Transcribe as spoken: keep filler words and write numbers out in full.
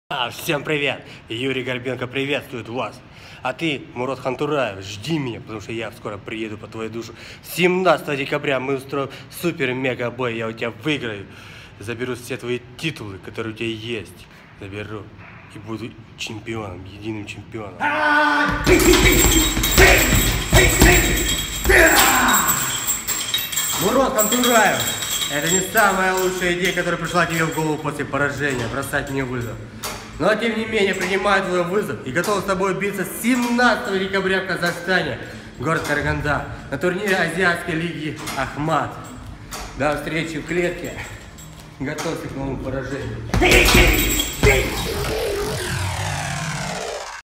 А, всем привет! Юрий Горбенко приветствует вас. А ты, Мурод Хантураев, жди меня, потому что я скоро приеду по твою душу. семнадцатого декабря мы устроим супер-мега-бой, я у тебя выиграю. Заберу все твои титулы, которые у тебя есть. Заберу. И буду чемпионом, единым чемпионом. Мурод Хантураев, это не самая лучшая идея, которая пришла тебе в голову после поражения, бросать мне вызов. Но тем не менее принимаю твой вызов и готов с тобой биться семнадцатого декабря в Казахстане, город Караганда, на турнире Азиатской лиги Ахмат. До встречи в клетке. Готовься к новому поражению.